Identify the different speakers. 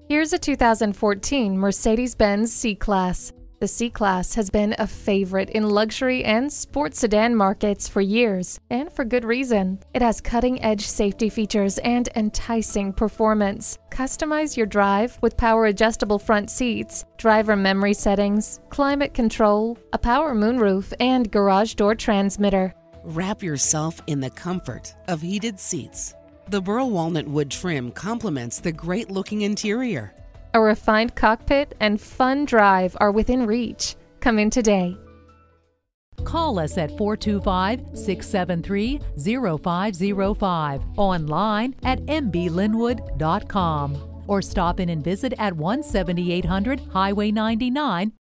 Speaker 1: Here's a 2014 Mercedes-Benz C-Class. The C-Class has been a favorite in luxury and sports sedan markets for years, and for good reason. It has cutting-edge safety features and enticing performance. Customize your drive with power-adjustable front seats, driver memory settings, climate control, a power moonroof, and garage door transmitter.
Speaker 2: Wrap yourself in the comfort of heated seats. The burl walnut wood trim complements the great-looking interior.
Speaker 1: A refined cockpit and fun drive are within reach. Come in today.
Speaker 3: Call us at 425-673-0505, online at mblinwood.com, or stop in and visit at 17800 Highway 99